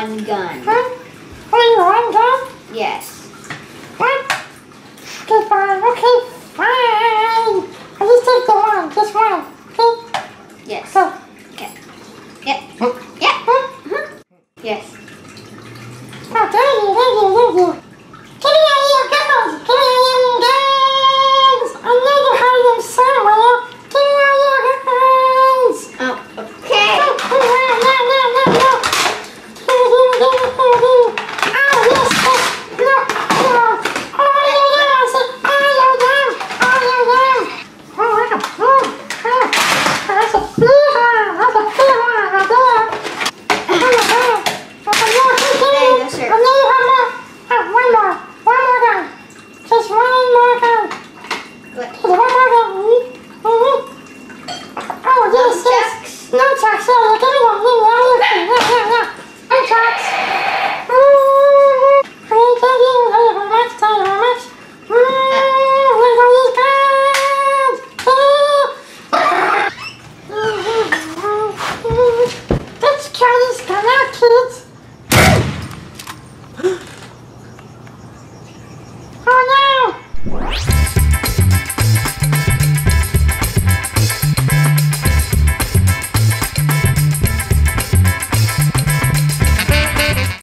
one gun. Huh? Only one gun? Yes. What? Okay, fine. Okay, fine. I just take the one. Just one. Okay? Yes. Go. Okay. Yep. Yep. Huh? Yes. Oh, thank you.